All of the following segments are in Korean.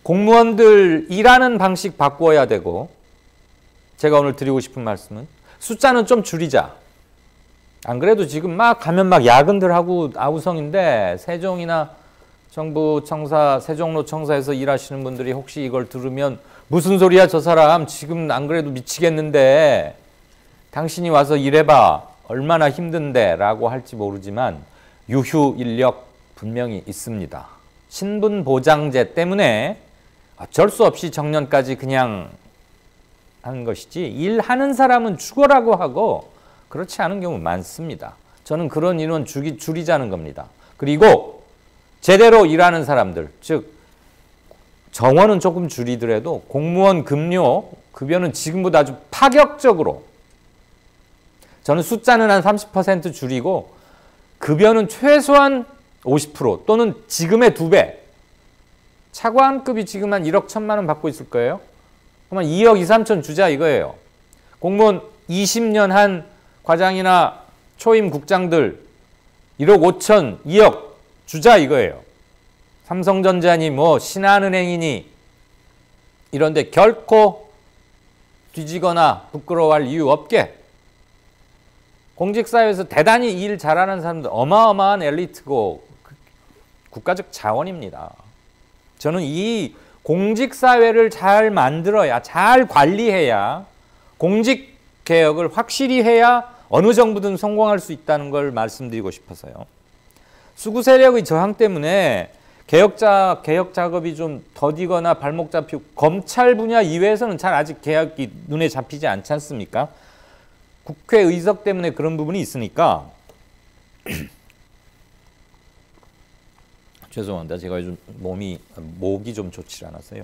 공무원들 일하는 방식 바꾸어야 되고, 제가 오늘 드리고 싶은 말씀은 숫자는 좀 줄이자. 안 그래도 지금 막 가면 막 야근들 하고 아우성인데, 세종이나 정부 청사, 세종로 청사에서 일하시는 분들이 혹시 이걸 들으면 무슨 소리야 저 사람 지금 안 그래도 미치겠는데 당신이 와서 일해봐 얼마나 힘든데 라고 할지 모르지만 유휴 인력 분명히 있습니다. 신분보장제 때문에 어쩔 수 없이 정년까지 그냥 하는 것이지, 일하는 사람은 죽어라고 하고 그렇지 않은 경우 많습니다. 저는 그런 인원 줄이자는 겁니다. 그리고 제대로 일하는 사람들, 즉 정원은 조금 줄이더라도 공무원 급료, 급여는 지금보다 아주 파격적으로, 저는 숫자는 한 30% 줄이고 급여는 최소한 50% 또는 지금의 2배. 차관급이 지금 한 1억 1천만 원 받고 있을 거예요. 그러면 2억 2, 3천 주자 이거예요. 공무원 20년 한 과장이나 초임 국장들 1억 5천, 2억 주자 이거예요. 삼성전자니 뭐 신한은행이니 이런데 결코 뒤지거나 부끄러워할 이유 없게 공직사회에서 대단히 일 잘하는 사람들 어마어마한 엘리트고 국가적 자원입니다. 저는 이 공직사회를 잘 만들어야, 잘 관리해야, 공직개혁을 확실히 해야 어느 정부든 성공할 수 있다는 걸 말씀드리고 싶어서요. 수구 세력의 저항 때문에 개혁 작업이 좀 더디거나 발목 잡히고, 검찰 분야 이외에서는 잘 아직 개혁이 눈에 잡히지 않지 않습니까? 국회 의석 때문에 그런 부분이 있으니까 죄송합니다. 제가 요즘 목이 좀 좋지 않아서요.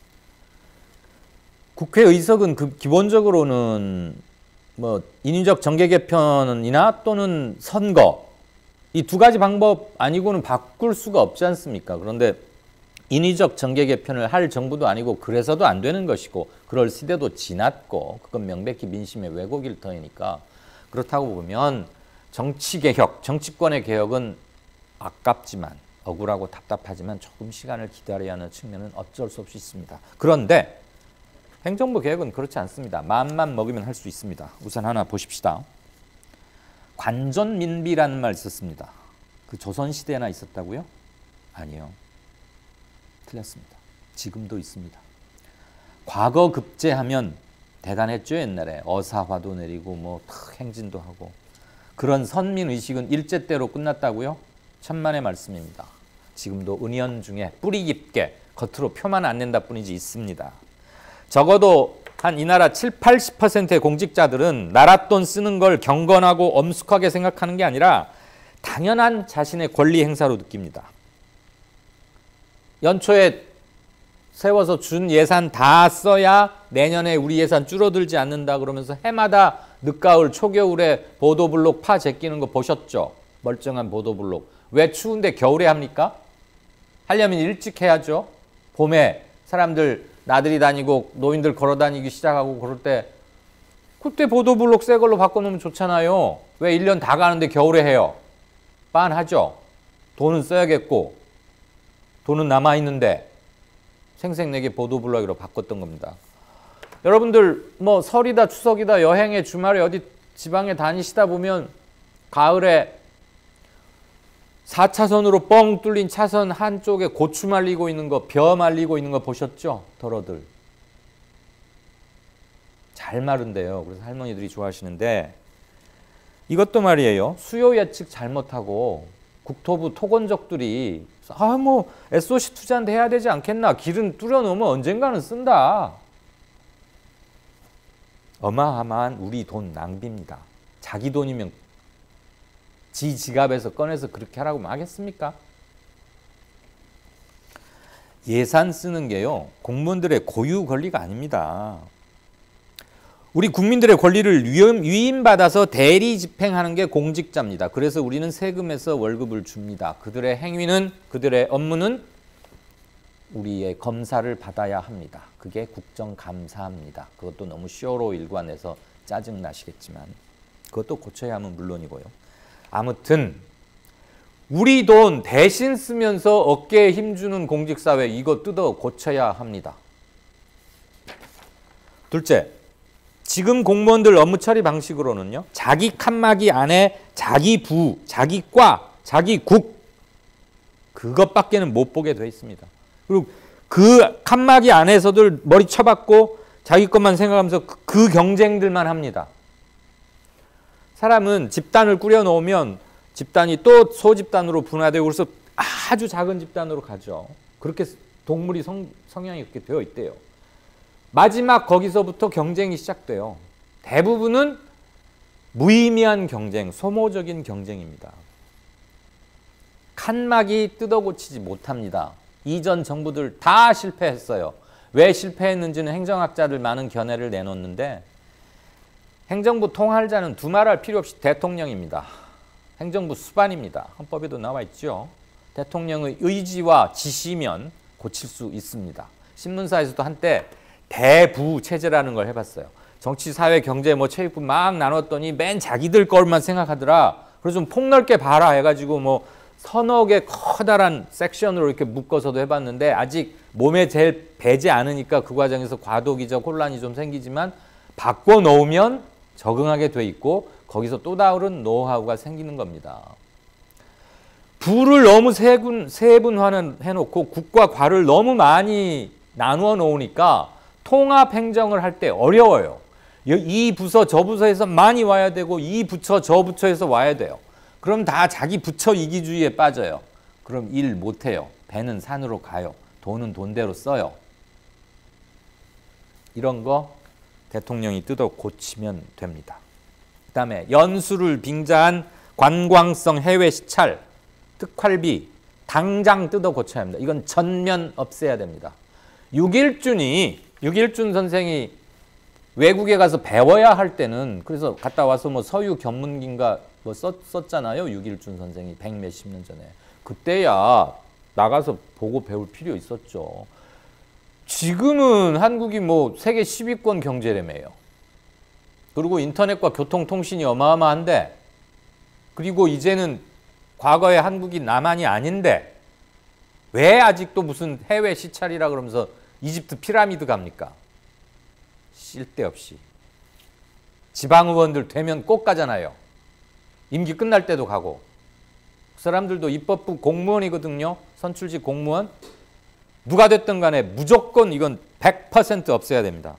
국회 의석은 기본적으로는 뭐 인위적 정계 개편이나 또는 선거, 이 두 가지 방법 아니고는 바꿀 수가 없지 않습니까? 그런데 인위적 정계 개편을 할 정부도 아니고 그래서도 안 되는 것이고 그럴 시대도 지났고 그건 명백히 민심의 왜곡일 터이니까, 그렇다고 보면 정치개혁, 정치권의 개혁은 아깝지만 억울하고 답답하지만 조금 시간을 기다려야 하는 측면은 어쩔 수 없이 있습니다. 그런데 행정부 개혁은 그렇지 않습니다. 마음만 먹으면 할 수 있습니다. 우선 하나 보십시다. 관전민비라는 말 있었습니다. 그 조선시대에나 있었다고요? 아니요. 틀렸습니다. 지금도 있습니다. 과거 급제하면 대단했죠. 옛날에 어사화도 내리고 뭐 행진도 하고. 그런 선민의식은 일제때로 끝났다고요? 천만의 말씀입니다. 지금도 은연중에 뿌리 깊게 겉으로 표만 안 낸다 뿐이지 있습니다. 적어도 한 이 나라 70~80%의 공직자들은 나라 돈 쓰는 걸 경건하고 엄숙하게 생각하는 게 아니라 당연한 자신의 권리 행사로 느낍니다. 연초에 세워서 준 예산 다 써야 내년에 우리 예산 줄어들지 않는다 그러면서 해마다 늦가을 초겨울에 보도블록 파 제끼는 거 보셨죠? 멀쩡한 보도블록. 왜 추운데 겨울에 합니까? 하려면 일찍 해야죠. 봄에 사람들 나들이 다니고 노인들 걸어 다니기 시작하고 그럴 때 그때 보도블록 새 걸로 바꿔놓으면 좋잖아요. 왜 1년 다 가는데 겨울에 해요? 빤하죠. 돈은 써야겠고 돈은 남아있는데 생색내게 보도블록으로 바꿨던 겁니다. 여러분들 뭐 설이다 추석이다 여행에 주말에 어디 지방에 다니시다 보면 가을에 4차선으로 뻥 뚫린 차선 한쪽에 고추 말리고 있는 거, 벼 말리고 있는 거 보셨죠? 덜어들. 잘 마른데요. 그래서 할머니들이 좋아하시는데 이것도 말이에요. 수요 예측 잘못하고 국토부 토건족들이 뭐 SOC 투자한테 해야 되지 않겠나. 길은 뚫어 놓으면 언젠가는 쓴다. 어마어마한 우리 돈 낭비입니다. 자기 돈이면 지 지갑에서 꺼내서 그렇게 하라고 하겠습니까? 예산 쓰는 게요, 공무원들의 고유 권리가 아닙니다. 우리 국민들의 권리를 위임받아서 대리 집행하는 게 공직자입니다. 그래서 우리는 세금에서 월급을 줍니다. 그들의 행위는, 그들의 업무는 우리의 검사를 받아야 합니다. 그게 국정감사입니다. 그것도 너무 쇼로 일관해서 짜증나시겠지만 그것도 고쳐야 하면 물론이고요. 아무튼 우리 돈 대신 쓰면서 어깨에 힘주는 공직사회, 이거 뜯어 고쳐야 합니다. 둘째, 지금 공무원들 업무 처리 방식으로는요, 자기 칸막이 안에 자기 부, 자기 과, 자기 국, 그것밖에는 못 보게 돼 있습니다. 그리고 그 칸막이 안에서들 머리 쳐박고 자기 것만 생각하면서 그 경쟁들만 합니다. 사람은 집단을 꾸려 놓으면 집단이 또 소집단으로 분화되고 그래서 아주 작은 집단으로 가죠. 그렇게 동물이 성향이 그렇게 되어 있대요. 마지막 거기서부터 경쟁이 시작돼요. 대부분은 무의미한 경쟁, 소모적인 경쟁입니다. 칸막이 뜯어고치지 못합니다. 이전 정부들 다 실패했어요. 왜 실패했는지는 행정학자들 많은 견해를 내놓는데, 행정부 통할자는 두말할 필요 없이 대통령입니다. 행정부 수반입니다. 헌법에도 나와 있죠. 대통령의 의지와 지시면 고칠 수 있습니다. 신문사에서도 한때 대부 체제라는 걸 해봤어요. 정치, 사회, 경제, 체육부 막 나눴더니 맨 자기들 걸만 생각하더라. 그래서 좀 폭넓게 봐라 해가지고 서너 개 커다란 섹션으로 이렇게 묶어서도 해봤는데, 아직 몸에 제일 배지 않으니까 그 과정에서 과도기적 혼란이 좀 생기지만 바꿔 놓으면 적응하게 돼 있고 거기서 또 다른 노하우가 생기는 겁니다. 부를 너무 세분화해놓고 국과 과를 너무 많이 나누어 놓으니까 통합 행정을 할 때 어려워요. 이 부서 저 부서에서 많이 와야 되고 이 부처 저 부처에서 와야 돼요. 그럼 다 자기 부처 이기주의에 빠져요. 그럼 일 못해요. 배는 산으로 가요. 돈은 돈대로 써요. 이런 거 대통령이 뜯어 고치면 됩니다. 그 다음에 연수를 빙자한 관광성 해외 시찰, 특활비 당장 뜯어 고쳐야 합니다. 이건 전면 없애야 됩니다. 육일준 선생이 외국에 가서 배워야 할 때는, 그래서 갔다 와서 서유 견문기인가 썼잖아요. 육일준 선생이 100몇십 년 전에. 그때야 나가서 보고 배울 필요 있었죠. 지금은 한국이 세계 10위권 경제라며요. 그리고 인터넷과 교통통신이 어마어마한데, 그리고 이제는 과거의 한국이 남한이 아닌데 왜 아직도 무슨 해외 시찰이라 그러면서 이집트 피라미드 갑니까? 쓸데없이. 지방의원들 되면 꼭 가잖아요. 임기 끝날 때도 가고. 그 사람들도 입법부 공무원이거든요. 선출직 공무원. 누가 됐든 간에 무조건 이건 100% 없애야 됩니다.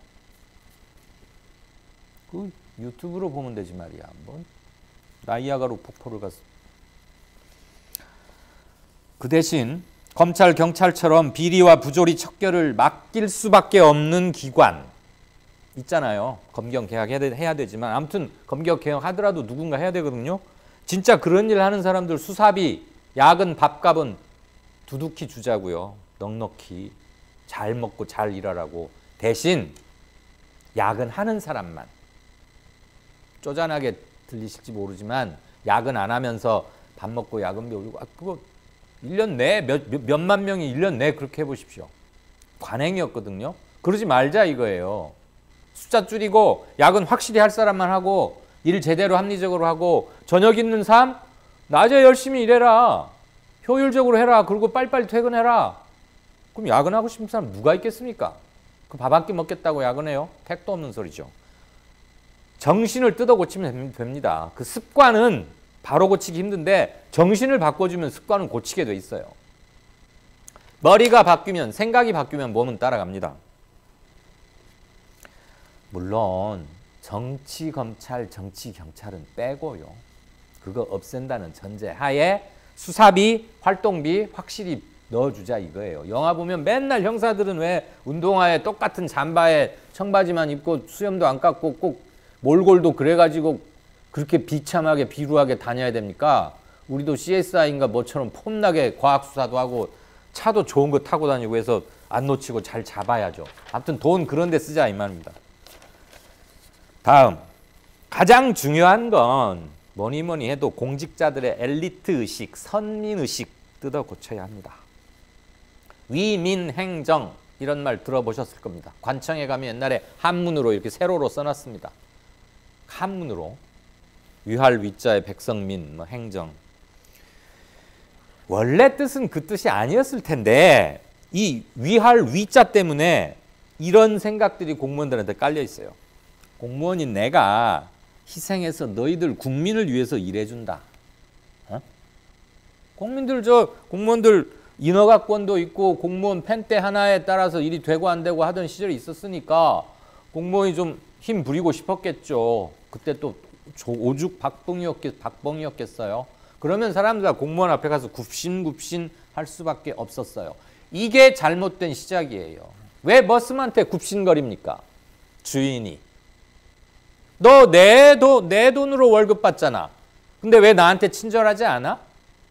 그 유튜브로 보면 되지 말이야. 나이아가라 폭포를 가서. 그 대신 검찰, 경찰처럼 비리와 부조리 척결을 맡길 수밖에 없는 기관 있잖아요. 검경 개혁해야 되지만 아무튼 검경 개혁하더라도 누군가 해야 되거든요. 진짜 그런 일 하는 사람들 수사비, 야근, 밥값은 두둑히 주자고요. 넉넉히. 잘 먹고 잘 일하라고. 대신 야근하는 사람만. 쪼잔하게 들리실지 모르지만 야근 안 하면서 밥 먹고 야근비 올리고, 그거 1년 내에 몇만 명이 1년 내에 그렇게 해보십시오. 관행이었거든요. 그러지 말자 이거예요. 숫자 줄이고 야근 확실히 할 사람만 하고 일 제대로 합리적으로 하고, 저녁 있는 삶 낮에 열심히 일해라. 효율적으로 해라. 그리고 빨리빨리 퇴근해라. 그럼 야근하고 싶은 사람 누가 있겠습니까? 그 밥 한 끼 먹겠다고 야근해요? 택도 없는 소리죠. 정신을 뜯어 고치면 됩니다. 그 습관은 바로 고치기 힘든데 정신을 바꿔주면 습관은 고치게 돼 있어요. 머리가 바뀌면, 생각이 바뀌면 몸은 따라갑니다. 물론 정치 검찰, 정치 경찰은 빼고요. 그거 없앤다는 전제 하에 수사비, 활동비 확실히 넣어주자 이거예요. 영화 보면 맨날 형사들은 왜 운동화에 똑같은 잠바에 청바지만 입고 수염도 안 깎고 꼭 몰골도 그래가지고 그렇게 비참하게 비루하게 다녀야 됩니까? 우리도 CSI인가 뭐처럼 폼나게 과학수사도 하고 차도 좋은 거 타고 다니고 해서 안 놓치고 잘 잡아야죠. 아무튼 돈 그런 데 쓰자 이 말입니다. 다음, 가장 중요한 건 뭐니 해도 공직자들의 엘리트 의식, 선민 의식 뜯어 고쳐야 합니다. 위민행정 이런 말 들어보셨을 겁니다. 관청에 가면 옛날에 한문으로 이렇게 세로로 써놨습니다. 한문으로. 위할 위자의 백성민, 행정. 원래 뜻은 그 뜻이 아니었을 텐데 이 위할 위자 때문에 이런 생각들이 공무원들한테 깔려 있어요. 공무원인 내가 희생해서 너희들 국민을 위해서 일해준다. 어? 공무원들 인허가권도 있고 공무원 펜대 하나에 따라서 일이 되고 안 되고 하던 시절이 있었으니까 공무원이 좀 힘 부리고 싶었겠죠. 그때 또 오죽 박봉이었겠어요. 그러면 사람들 공무원 앞에 가서 굽신굽신 할 수밖에 없었어요. 이게 잘못된 시작이에요. 왜 머슴한테 굽신거립니까? 주인이. 너 내 돈으로 월급 받잖아. 근데 왜 나한테 친절하지 않아?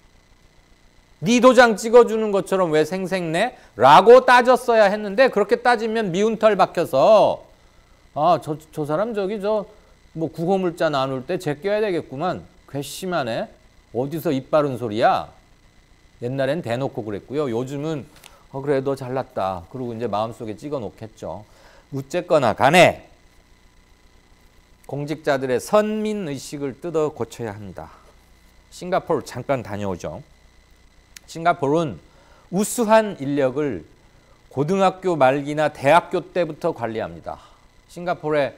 네 도장 찍어주는 것처럼 왜 생색내? 라고 따졌어야 했는데 그렇게 따지면 미운 털 박혀서 저 사람 뭐 구호물자 나눌 때 제껴야 되겠구만. 괘씸하네. 어디서 입 바른 소리야? 옛날엔 대놓고 그랬고요. 요즘은 그래 너 잘났다. 그리고 이제 마음속에 찍어 놓겠죠. 어쨌거나 간에 공직자들의 선민의식을 뜯어 고쳐야 합니다. 싱가포르 잠깐 다녀오죠. 싱가포르는 우수한 인력을 고등학교 말기나 대학교 때부터 관리합니다. 싱가포르의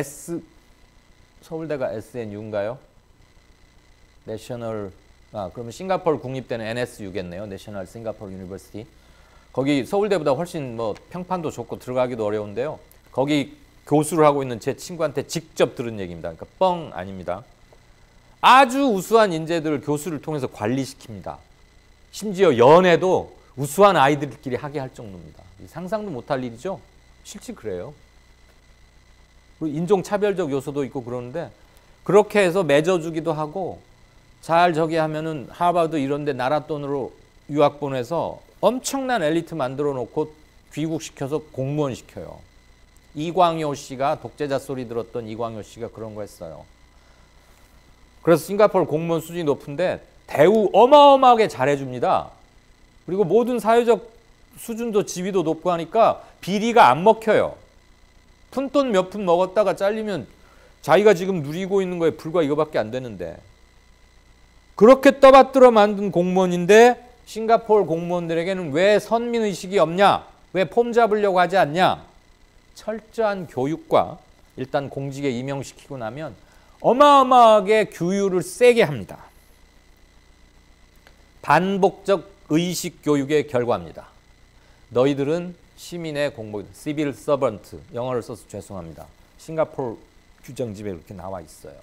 서울대가 SNU인가요? 그러면 싱가포르 국립대는 NSU겠네요. 내셔널 싱가포르 유니버시티. 거기 서울대보다 훨씬 뭐 평판도 좋고 들어가기도 어려운데요. 거기 교수를 하고 있는 제 친구한테 직접 들은 얘기입니다. 그러니까 뻥 아닙니다. 아주 우수한 인재들을 교수를 통해서 관리시킵니다. 심지어 연애도 우수한 아이들끼리 하게 할 정도입니다. 상상도 못할 일이죠. 실제 그래요. 인종차별적 요소도 있고 그러는데 그렇게 해서 맺어주기도 하고 잘 하면은 하버드 이런 데 나라 돈으로 유학 보내서 엄청난 엘리트 만들어 놓고 귀국시켜서 공무원 시켜요. 이광효 씨가 독재자 소리 들었던 이광효 씨가 그런 거 했어요. 그래서 싱가포르 공무원 수준이 높은데 대우 어마어마하게 잘해줍니다. 그리고 모든 사회적 수준도 지위도 높고 하니까 비리가 안 먹혀요. 푼돈 몇 푼 먹었다가 잘리면 자기가 지금 누리고 있는 거에 불과 이거밖에 안 되는데 그렇게 떠받들어 만든 공무원인데 싱가포르 공무원들에게는 왜 선민의식이 없냐? 왜 폼 잡으려고 하지 않냐? 철저한 교육과 일단 공직에 임용시키고 나면 어마어마하게 규율을 세게 합니다. 반복적 의식 교육의 결과입니다. 너희들은 시민의 공복이다. Civil servant. 영어를 써서 죄송합니다. 싱가포르 규정집에 이렇게 나와 있어요.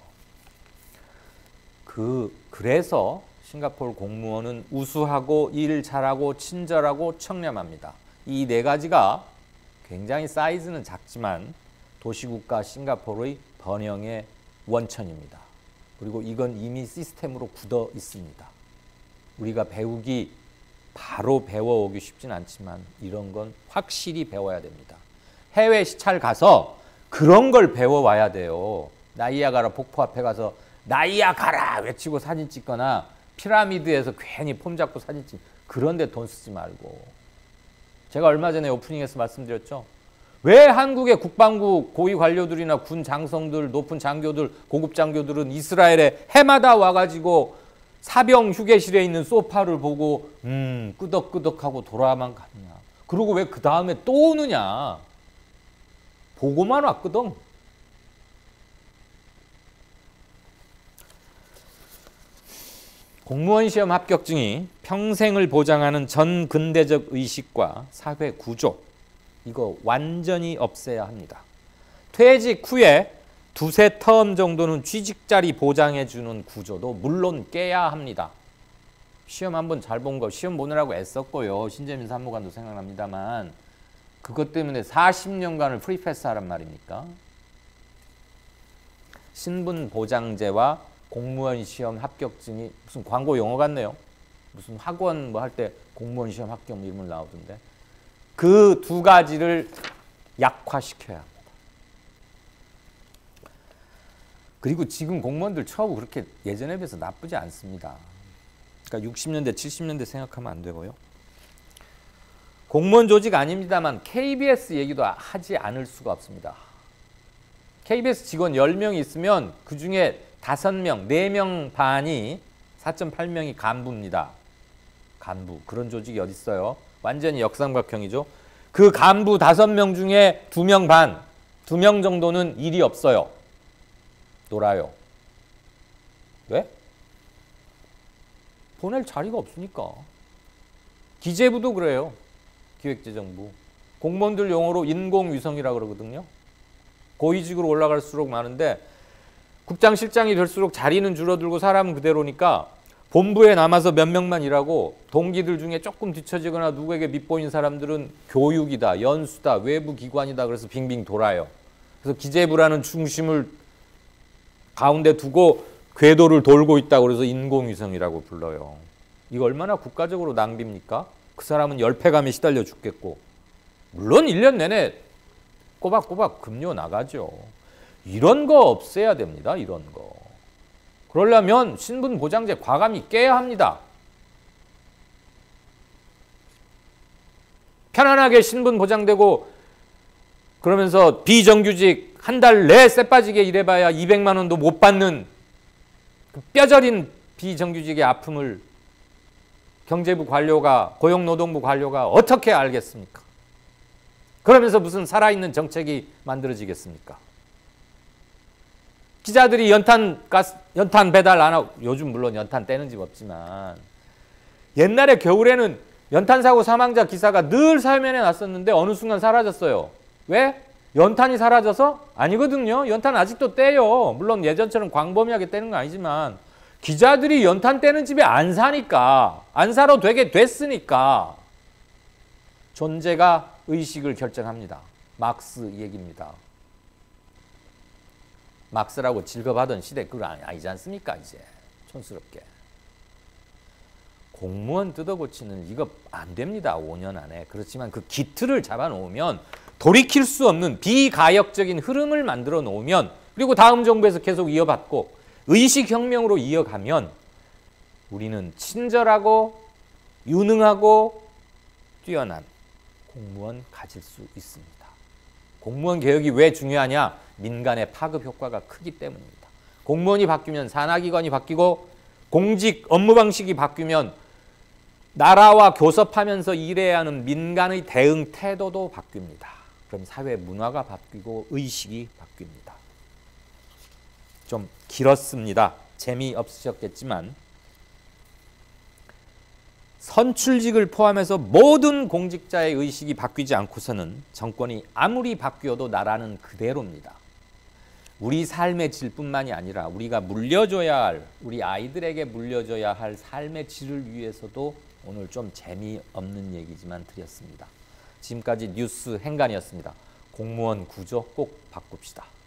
그래서 싱가포르 공무원은 우수하고 일 잘하고 친절하고 청렴합니다. 이 네 가지가 굉장히 사이즈는 작지만 도시국가 싱가포르의 번영의 원천입니다. 그리고 이건 이미 시스템으로 굳어 있습니다. 우리가 바로 배워오기 쉽진 않지만 이런 건 확실히 배워야 됩니다. 해외 시찰 가서 그런 걸 배워와야 돼요. 나이아가라 폭포 앞에 가서 나이아가라 외치고 사진 찍거나 피라미드에서 괜히 폼 잡고 사진 찍 그런 데 돈 쓰지 말고. 제가 얼마 전에 오프닝에서 말씀드렸죠. 왜 한국의 국방부 고위 관료들이나 군 장성들, 높은 장교들, 고급 장교들은 이스라엘에 해마다 와가지고 사병 휴게실에 있는 소파를 보고 끄덕끄덕하고 돌아만 가느냐. 그리고 왜 그 다음에 또 오느냐. 보고만 왔거든. 공무원 시험 합격증이 평생을 보장하는 전근대적 의식과 사회 구조, 이거 완전히 없애야 합니다. 퇴직 후에 두세 텀 정도는 취직 자리 보장해주는 구조도 물론 깨야 합니다. 시험 한번 잘 본 거, 시험 보느라고 애썼고요. 신재민 사무관도 생각납니다만 그것 때문에 40년간을 프리패스 하란 말입니까? 신분보장제와 공무원 시험 합격증이 무슨 광고 용어 같네요. 무슨 학원 뭐 할 때 공무원 시험 합격 이름을 나오던데. 그 두 가지를 약화시켜야 합니다. 그리고 지금 공무원들 처우 그렇게 예전에 비해서 나쁘지 않습니다. 그러니까 60년대, 70년대 생각하면 안 되고요. 공무원 조직 아닙니다만 KBS 얘기도 하지 않을 수가 없습니다. KBS 직원 10명이 있으면 그중에 5명, 4명 반이 4.8명이 간부입니다. 간부. 그런 조직이 어디 있어요? 완전히 역삼각형이죠. 그 간부 5명 중에 2명 반, 2명 정도는 일이 없어요. 놀아요. 왜? 보낼 자리가 없으니까. 기재부도 그래요. 기획재정부. 공무원들 용어로 인공위성이라고 그러거든요. 고위직으로 올라갈수록 많은데 국장, 실장이 될수록 자리는 줄어들고 사람은 그대로니까 본부에 남아서 몇 명만 일하고 동기들 중에 조금 뒤처지거나 누구에게 밑보인 사람들은 교육이다, 연수다, 외부 기관이다 그래서 빙빙 돌아요. 그래서 기재부라는 중심을 가운데 두고 궤도를 돌고 있다고 그래서 인공위성이라고 불러요. 이거 얼마나 국가적으로 낭비입니까? 그 사람은 열패감에 시달려 죽겠고 물론 1년 내내 꼬박꼬박 급료 나가죠. 이런 거 없애야 됩니다. 이런 거. 그러려면 신분보장제 과감히 깨야 합니다. 편안하게 신분 보장되고 그러면서 비정규직 한 달 내 쎄 빠지게 일해봐야 200만 원도 못 받는 그 뼈저린 비정규직의 아픔을 경제부 관료가, 고용노동부 관료가 어떻게 알겠습니까? 그러면서 무슨 살아있는 정책이 만들어지겠습니까? 기자들이 연탄 배달 안 하고, 요즘 물론 연탄 떼는 집 없지만 옛날에 겨울에는 연탄 사고 사망자 기사가 늘 사면에 났었는데 어느 순간 사라졌어요. 왜? 연탄이 사라져서? 아니거든요. 연탄 아직도 떼요. 물론 예전처럼 광범위하게 떼는 건 아니지만 기자들이 연탄 떼는 집에 안 사니까, 안 사러 되게 됐으니까 존재가 의식을 결정합니다. 막스 얘기입니다. 막스라고 즐거워하던 시대 그거 아니지 않습니까? 이제 촌스럽게. 공무원 뜯어고치는 이거 안 됩니다. 5년 안에. 그렇지만 그 기틀을 잡아놓으면 돌이킬 수 없는 비가역적인 흐름을 만들어 놓으면 그리고 다음 정부에서 계속 이어받고 의식혁명으로 이어가면 우리는 친절하고 유능하고 뛰어난 공무원 가질 수 있습니다. 공무원 개혁이 왜 중요하냐? 민간의 파급 효과가 크기 때문입니다. 공무원이 바뀌면 산하기관이 바뀌고 공직 업무 방식이 바뀌면 나라와 교섭하면서 일해야 하는 민간의 대응 태도도 바뀝니다. 그럼 사회 문화가 바뀌고 의식이 바뀝니다. 좀 길었습니다. 재미없으셨겠지만 선출직을 포함해서 모든 공직자의 의식이 바뀌지 않고서는 정권이 아무리 바뀌어도 나라는 그대로입니다. 우리 삶의 질뿐만이 아니라 우리가 물려줘야 할, 우리 아이들에게 물려줘야 할 삶의 질을 위해서도 오늘 좀 재미없는 얘기지만 드렸습니다. 지금까지 뉴스 행간이었습니다. 공무원 구조 꼭 바꿉시다.